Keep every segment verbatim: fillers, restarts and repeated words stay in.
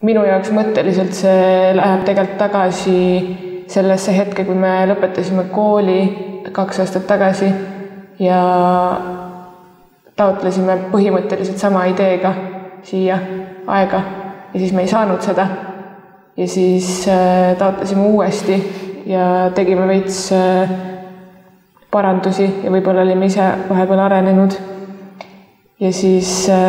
minu jaoks mõtteliselt see läheb tegelikult tagasi sellesse hetke, kui me lõpetasime kooli kaks aastat tagasi ja taotlesime põhimõtteliselt sama ideega siia aega ja siis me ei saanud seda. Ja siis taotlesime uuesti ja tegime veits parandusi ja võib-olla olime ise vahepeal arenenud. Ja siis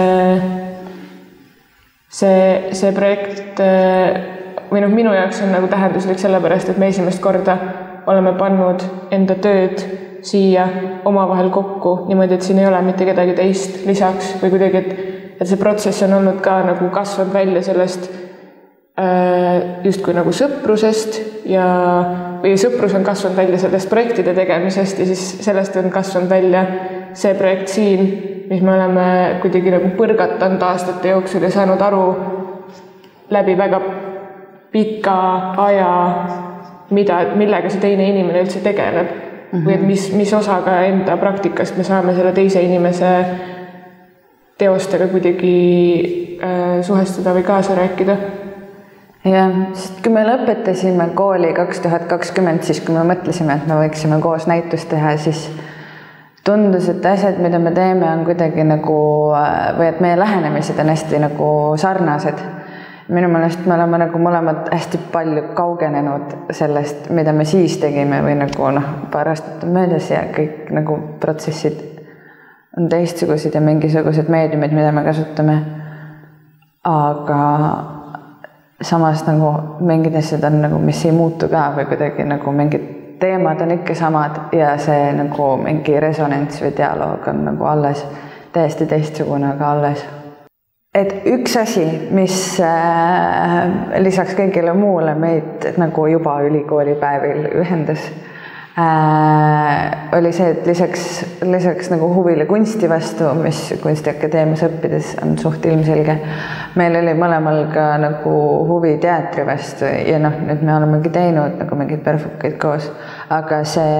see, see projekt või noh, minu jaoks on nagu tähenduslik sellepärast, et me esimest korda oleme pannud enda tööd siia omavahel kokku niimoodi, et siin ei ole mitte kedagi teist lisaks või kuidagi, et, et see protsess on olnud ka nagu kasvanud välja sellest justkui nagu sõprusest ja või sõprus on kasvanud välja sellest projektide tegemisest ja siis sellest on kasvanud välja see projekt siin, mis me oleme kuidagi nagu põrgatanud aastate jooksul ja saanud aru läbi väga pika aja, mida, millega see teine inimene üldse tegeleb mm-hmm. või et mis, mis osaga enda praktikast me saame selle teise inimese teostega kuidagi äh, suhestuda või kaasa rääkida. Jah, sest kui me lõpetasime kooli kaks tuhat kakskümmend, siis kui me mõtlesime, et me võiksime koos näitust teha, siis tundus, et asjad, mida me teeme, on kuidagi nagu, või et meie lähenemised on hästi nagu sarnased. Minu meelest me oleme nagu mõlemad hästi palju kaugenenud sellest, mida me siis tegime või nagu noh, paar aastat on möödas ja kõik nagu protsessid on teistsugused ja mingisugused meediumid, mida me kasutame. Aga samas nagu mingid asjad on nagu, mis ei muutu ka või kuidagi nagu mingid teemad on ikka samad ja see nagu mingi resonants või dialoog on nagu alles täiesti teistsugune, aga alles. Et üks asi, mis äh, lisaks kõigile muule meid nagu juba ülikoolipäevil ühendas, äh, oli see, et lisaks, lisaks nagu huvile kunsti vastu, mis kunstiakadeemias õppides on suht ilmselge, meil oli mõlemal ka nagu huvi teatri vastu ja noh, nüüd me olemegi teinud nagu mingeid perfukaid koos, aga see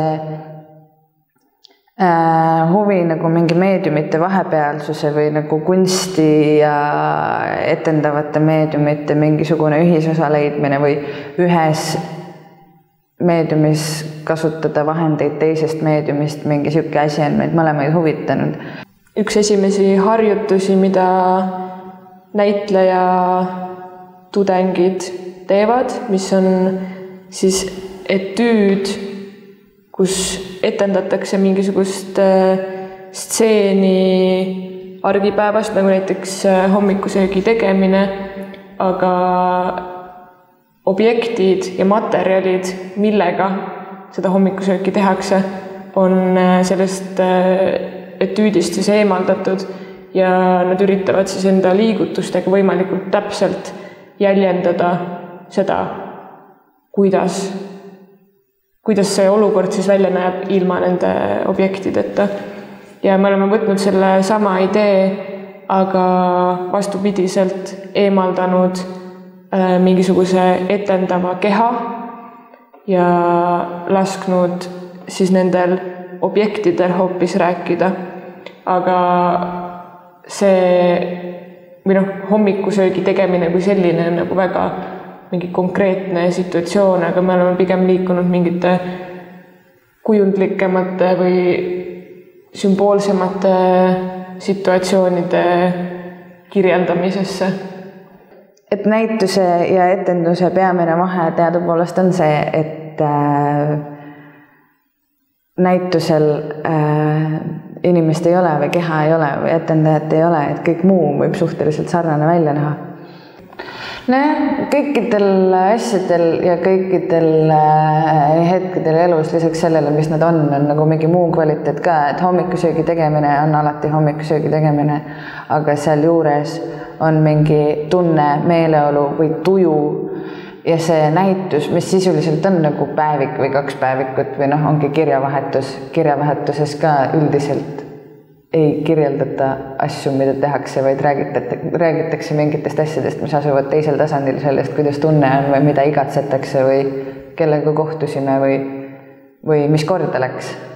äh, huvi nagu mingi meediumite vahepealsuse või nagu kunsti ja etendavate meediumite mingisugune ühisosa leidmine või ühes meediumis kasutada vahendeid teisest meediumist, mingi siuke asi on meid mõlemaid huvitanud. Üks esimesi harjutusi, mida näitleja tudengid teevad, mis on siis etüüd, kus etendatakse mingisugust stseeni argipäevast, nagu näiteks hommikusöögi tegemine, aga objektid ja materjalid, millega seda hommikusööki tehakse, on sellest etüüdist siis eemaldatud ja nad üritavad siis enda liigutustega võimalikult täpselt jäljendada seda, kuidas, kuidas see olukord siis välja näeb ilma nende objektideta. Ja me oleme võtnud selle sama idee, aga vastupidiselt eemaldanud äh, mingisuguse etendava keha ja lasknud siis nendel objektidel hoopis rääkida. Aga see või noh, hommikusöögi tegemine kui selline on nagu väga mingi konkreetne situatsioon, aga me oleme pigem liikunud mingite kujundlikemate või sümboolsemate situatsioonide kirjeldamisesse. Et näituse ja etenduse peamine vahe teadupoolest on see, et äh, näitusel äh, inimest ei ole või keha ei ole või etendajat ei ole, et kõik muu võib suhteliselt sarnane välja näha. Näe, kõikidel asjadel ja kõikidel hetkedel elus lisaks sellele, mis nad on, on nagu mingi muu kvaliteet ka, et hommikusöögi tegemine on alati hommikusöögi tegemine, aga seal juures on mingi tunne, meeleolu või tuju ja see näitus, mis sisuliselt on nagu päevik või kaks päevikut või noh, ongi kirjavahetus. Kirjavahetuses ka üldiselt ei kirjeldata asju, mida tehakse, vaid räägitakse mingitest asjadest, mis asuvad teisel tasandil sellest, kuidas tunne on või mida igatsetakse või kellega kohtusime või, või mis korda läks.